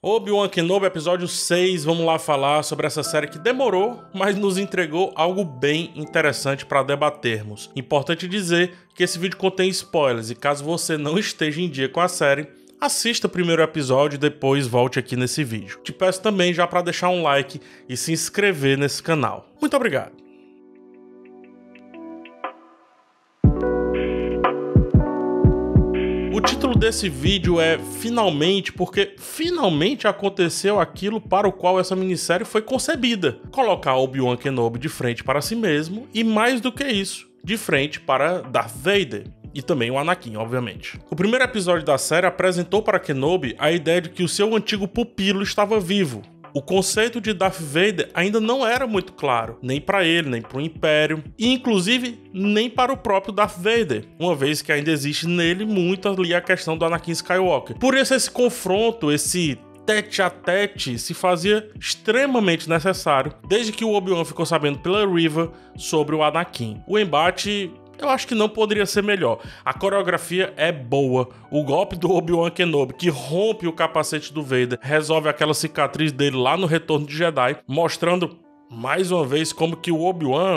Obi-Wan Kenobi, episódio 6, vamos lá falar sobre essa série que demorou, mas nos entregou algo bem interessante para debatermos. Importante dizer que esse vídeo contém spoilers e caso você não esteja em dia com a série, assista o primeiro episódio e depois volte aqui nesse vídeo. Te peço também já para deixar um like e se inscrever nesse canal. Muito obrigado! O título desse vídeo é Finalmente, porque finalmente aconteceu aquilo para o qual essa minissérie foi concebida. Colocar Obi-Wan Kenobi de frente para si mesmo e, mais do que isso, de frente para Darth Vader. E também o Anakin, obviamente. O primeiro episódio da série apresentou para Kenobi a ideia de que o seu antigo pupilo estava vivo. O conceito de Darth Vader ainda não era muito claro, nem para ele, nem para o Império, e inclusive nem para o próprio Darth Vader, uma vez que ainda existe nele muito ali a questão do Anakin Skywalker. Por isso esse confronto, esse tete-a-tete se fazia extremamente necessário, desde que o Obi-Wan ficou sabendo pela Riva sobre o Anakin. O embate, eu acho que não poderia ser melhor. A coreografia é boa. O golpe do Obi-Wan Kenobi, que rompe o capacete do Vader, resolve aquela cicatriz dele lá no Retorno de Jedi, mostrando mais uma vez como que o Obi-Wan,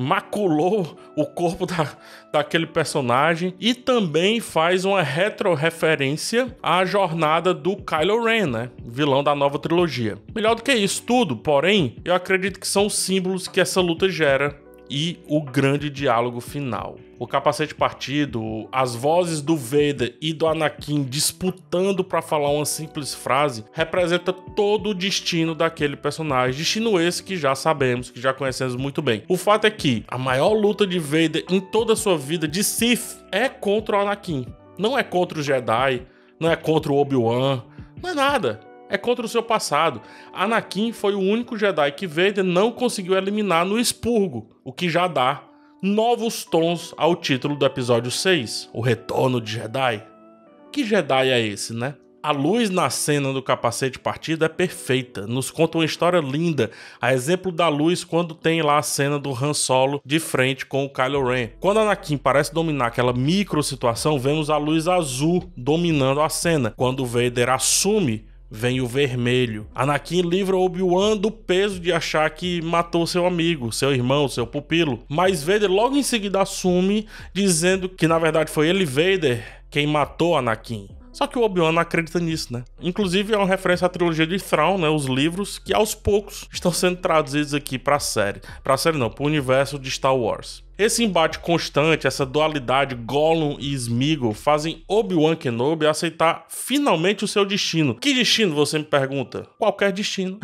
maculou o corpo daquele personagem, e também faz uma retroreferência à jornada do Kylo Ren, vilão da nova trilogia. Melhor do que isso tudo, porém, eu acredito que são os símbolos que essa luta gera e o grande diálogo final. O capacete partido, as vozes do Vader e do Anakin disputando para falar uma simples frase, representa todo o destino daquele personagem. Destino esse que já sabemos, que já conhecemos muito bem. O fato é que a maior luta de Vader em toda a sua vida de Sith é contra o Anakin. Não é contra o Jedi, não é contra o Obi-Wan, não é nada. É contra o seu passado. Anakin foi o único Jedi que Vader não conseguiu eliminar no expurgo, o que já dá novos tons ao título do episódio 6, o Retorno de Jedi. Que Jedi é esse, A luz na cena do capacete partido é perfeita, nos conta uma história linda, a exemplo da luz quando tem lá a cena do Han Solo de frente com o Kylo Ren. Quando Anakin parece dominar aquela micro situação, vemos a luz azul dominando a cena. Quando o Vader assume, vem o vermelho. Anakin livra Obi-Wan do peso de achar que matou seu amigo, seu irmão, seu pupilo. Mas Vader logo em seguida assume, dizendo que na verdade foi ele, Vader, quem matou Anakin. Só que o Obi-Wan não acredita nisso, Inclusive é uma referência à trilogia de Thrawn, os livros que aos poucos estão sendo traduzidos aqui para a série. Para o universo de Star Wars. Esse embate constante, essa dualidade Gollum e Sméagol fazem Obi-Wan Kenobi aceitar finalmente o seu destino. Que destino, você me pergunta? Qualquer destino.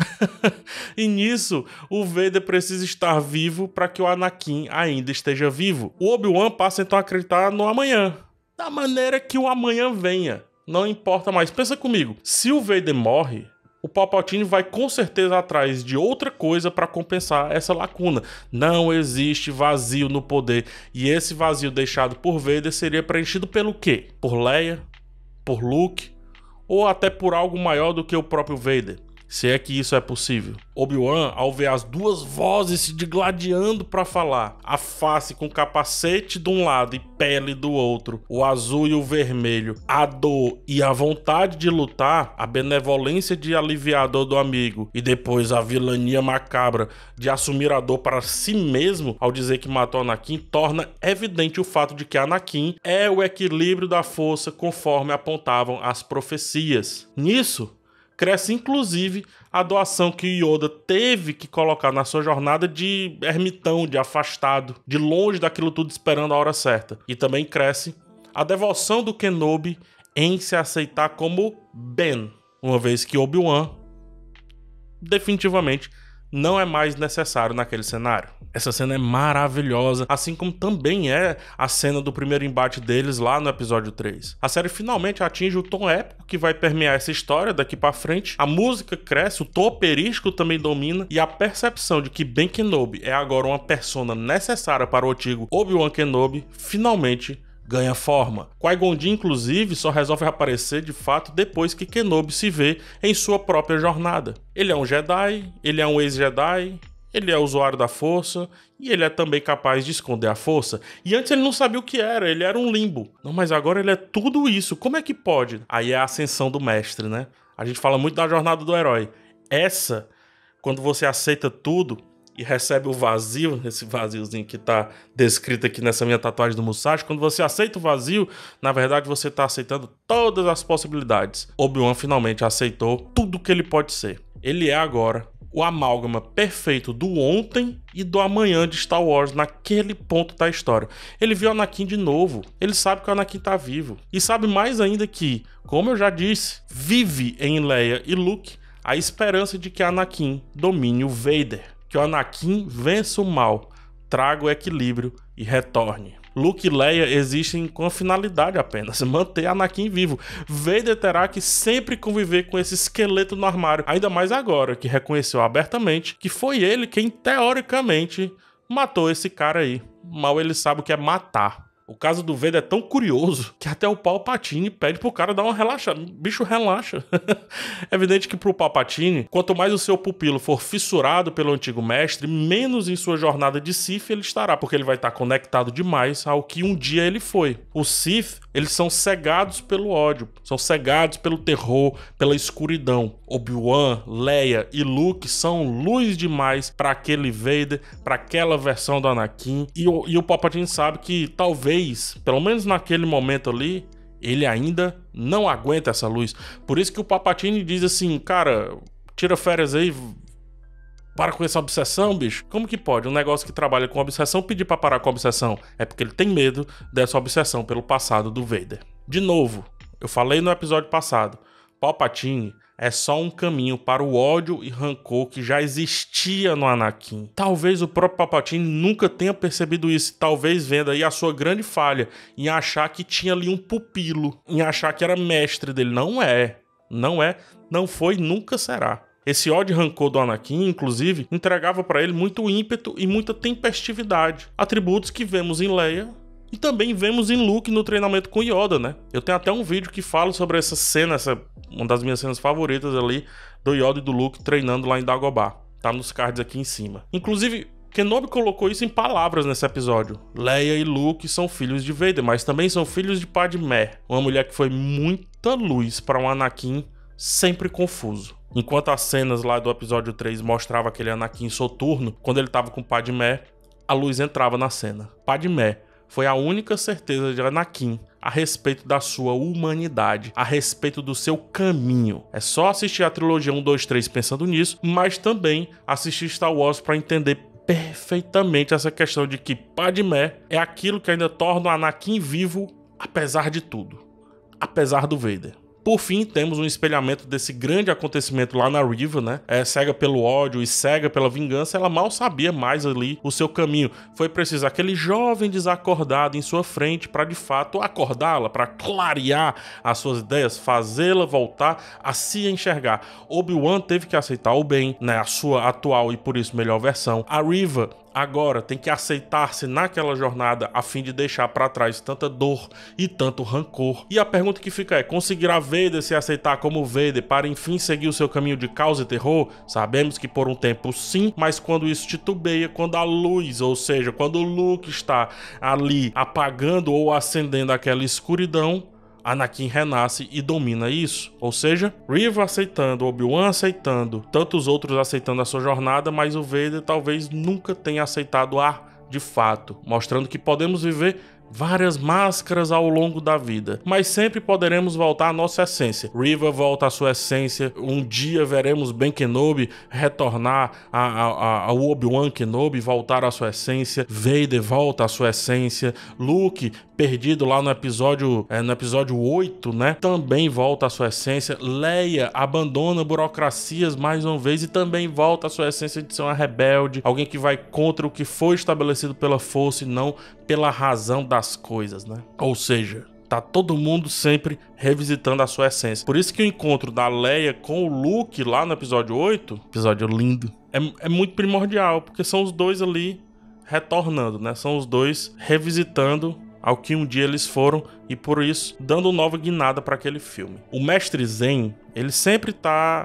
E nisso, o Vader precisa estar vivo para que o Anakin ainda esteja vivo. O Obi-Wan passa então a acreditar no amanhã, da maneira que o amanhã venha. Não importa mais. Pensa comigo, se o Vader morre, o Palpatine vai com certeza atrás de outra coisa para compensar essa lacuna. Não existe vazio no poder. E esse vazio deixado por Vader seria preenchido pelo quê? Por Leia? Por Luke? Ou até por algo maior do que o próprio Vader? Se é que isso é possível. Obi-Wan, ao ver as duas vozes se digladiando para falar, a face com capacete de um lado e pele do outro, o azul e o vermelho, a dor e a vontade de lutar, a benevolência de aliviador do amigo e depois a vilania macabra de assumir a dor para si mesmo ao dizer que matou Anakin, torna evidente o fato de que Anakin é o equilíbrio da força conforme apontavam as profecias. Nisso, cresce inclusive a doação que Yoda teve que colocar na sua jornada de ermitão, de afastado, de longe daquilo tudo esperando a hora certa. E também cresce a devoção do Kenobi em se aceitar como Ben, uma vez que Obi-Wan definitivamente não é mais necessário naquele cenário. Essa cena é maravilhosa, assim como também é a cena do primeiro embate deles lá no episódio 3. A série finalmente atinge o tom épico que vai permear essa história daqui pra frente. A música cresce, o tom operístico também domina, e a percepção de que Ben Kenobi é agora uma persona necessária para o antigo Obi-Wan Kenobi finalmente ganha forma. Qui-Gon Jinn, inclusive, só resolve aparecer de fato depois que Kenobi se vê em sua própria jornada. Ele é um Jedi, ele é um ex-Jedi, ele é usuário da força e ele é também capaz de esconder a força. E antes ele não sabia o que era, ele era um limbo. Não, mas agora ele é tudo isso, como é que pode? Aí é a ascensão do mestre, A gente fala muito da jornada do herói. Essa, quando você aceita tudo e recebe o vazio, esse vaziozinho que tá descrito aqui nessa minha tatuagem do Musashi, quando você aceita o vazio, na verdade você tá aceitando todas as possibilidades. Obi-Wan finalmente aceitou tudo que ele pode ser. Ele é agora o amálgama perfeito do ontem e do amanhã de Star Wars, naquele ponto da história. Ele viu o Anakin de novo, ele sabe que o Anakin tá vivo, e sabe mais ainda que, como eu já disse, vive em Leia e Luke a esperança de que Anakin domine o Vader, que o Anakin vença o mal, traga o equilíbrio e retorne. Luke e Leia existem com a finalidade apenas, manter Anakin vivo. Vader terá que sempre conviver com esse esqueleto no armário, ainda mais agora que reconheceu abertamente que foi ele quem, teoricamente, matou esse cara aí. Mal ele sabe o que é matar. O caso do Vader é tão curioso que até o Palpatine pede pro cara dar uma relaxada. Bicho, relaxa. É evidente que pro Palpatine, quanto mais o seu pupilo for fissurado pelo antigo mestre, menos em sua jornada de Sith ele estará, porque ele vai estar conectado demais ao que um dia ele foi. Os Sith, eles são cegados pelo ódio, são cegados pelo terror, pela escuridão. Obi-Wan, Leia e Luke são luz demais para aquele Vader, para aquela versão do Anakin. E o Palpatine sabe que talvez, pelo menos naquele momento ali, ele ainda não aguenta essa luz. Por isso que o Palpatine diz assim, cara, tira férias aí, para com essa obsessão, bicho. Como que pode um negócio que trabalha com obsessão pedir pra parar com a obsessão? É porque ele tem medo dessa obsessão pelo passado do Vader. De novo, eu falei no episódio passado, Palpatine é só um caminho para o ódio e rancor que já existia no Anakin. Talvez o próprio Palpatine nunca tenha percebido isso. Talvez venda aí a sua grande falha em achar que tinha ali um pupilo, em achar que era mestre dele. Não é, não foi, nunca será. Esse ódio e rancor do Anakin, inclusive, entregava para ele muito ímpeto e muita tempestividade. Atributos que vemos em Leia e também vemos em Luke no treinamento com Yoda, né? Eu tenho até um vídeo que fala sobre essa cena, uma das minhas cenas favoritas ali, do Yoda e do Luke treinando lá em Dagobah. Tá nos cards aqui em cima. Inclusive, Kenobi colocou isso em palavras nesse episódio. Leia e Luke são filhos de Vader, mas também são filhos de Padmé, uma mulher que foi muita luz para um Anakin sempre confuso. Enquanto as cenas lá do episódio 3 mostravam aquele Anakin soturno, quando ele tava com Padmé, a luz entrava na cena. Padmé foi a única certeza de Anakin a respeito da sua humanidade, a respeito do seu caminho. É só assistir a trilogia 1, 2, 3 pensando nisso, mas também assistir Star Wars para entender perfeitamente essa questão de que Padmé é aquilo que ainda torna o Anakin vivo, apesar de tudo, apesar do Vader. Por fim, temos um espelhamento desse grande acontecimento lá na Riva, né? Cega pelo ódio e cega pela vingança, ela mal sabia mais ali o seu caminho. Foi preciso aquele jovem desacordado em sua frente para de fato acordá-la, para clarear as suas ideias, fazê-la voltar a se enxergar. Obi-Wan teve que aceitar o bem, né? A sua atual e por isso melhor versão. A Riva agora tem que aceitar-se naquela jornada a fim de deixar para trás tanta dor e tanto rancor. E a pergunta que fica é, conseguirá Vader se aceitar como Vader para enfim seguir o seu caminho de caos e terror? Sabemos que por um tempo sim, mas quando isso titubeia, quando a luz, ou seja, quando o Luke está ali apagando ou acendendo aquela escuridão, Anakin renasce e domina isso. Ou seja, Riva aceitando, Obi-Wan aceitando, tantos outros aceitando a sua jornada, mas o Vader talvez nunca tenha aceitado de fato, mostrando que podemos viver várias máscaras ao longo da vida, mas sempre poderemos voltar à nossa essência. Riva volta à sua essência, um dia veremos Ben Kenobi retornar ao Obi-Wan Kenobi, voltar à sua essência, Vader volta à sua essência, Luke, perdido lá no episódio 8, né, também volta à sua essência, Leia abandona burocracias mais uma vez e também volta à sua essência de ser uma rebelde, alguém que vai contra o que foi estabelecido pela força e não pela razão das coisas, né? Ou seja, tá todo mundo sempre revisitando a sua essência. Por isso que o encontro da Leia com o Luke lá no episódio 8, episódio lindo, é muito primordial, porque são os dois ali retornando, né? São os dois revisitando ao que um dia eles foram e por isso dando nova guinada para aquele filme. O mestre Zen, ele sempre tá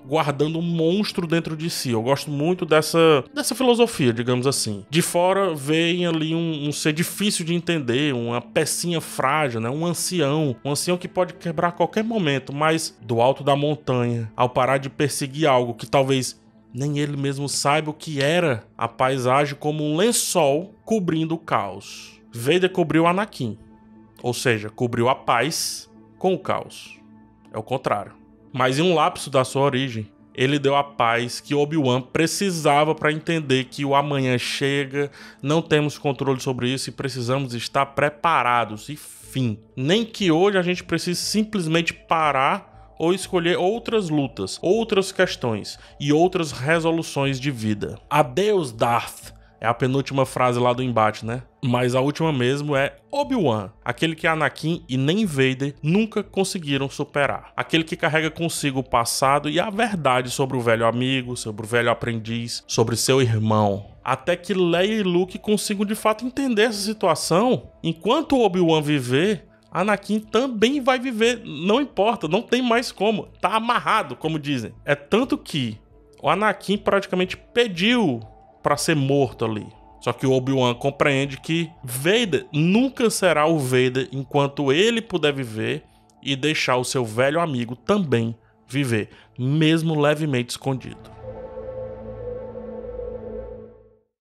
guardando um monstro dentro de si. Eu gosto muito dessa filosofia, digamos assim. De fora vem ali um ser difícil de entender, uma pecinha frágil, né? Um ancião que pode quebrar a qualquer momento, mas do alto da montanha, ao parar de perseguir algo que talvez nem ele mesmo saiba o que era, a paisagem como um lençol cobrindo o caos. Vader cobriu Anakin, ou seja, cobriu a paz com o caos. É o contrário. Mas em um lapso da sua origem, ele deu a paz que Obi-Wan precisava para entender que o amanhã chega, não temos controle sobre isso e precisamos estar preparados. E fim. Nem que hoje a gente precise simplesmente parar ou escolher outras lutas, outras questões e outras resoluções de vida. Adeus, Darth! É a penúltima frase lá do embate, né? Mas a última mesmo é Obi-Wan, aquele que Anakin e nem Vader nunca conseguiram superar. Aquele que carrega consigo o passado e a verdade sobre o velho amigo, sobre o velho aprendiz, sobre seu irmão. Até que Leia e Luke consigam de fato entender essa situação. Enquanto Obi-Wan viver, Anakin também vai viver. Não importa, não tem mais como. Tá amarrado, como dizem. É tanto que o Anakin praticamente pediu para ser morto ali. Só que o Obi-Wan compreende que Vader nunca será o Vader enquanto ele puder viver e deixar o seu velho amigo também viver, mesmo levemente escondido.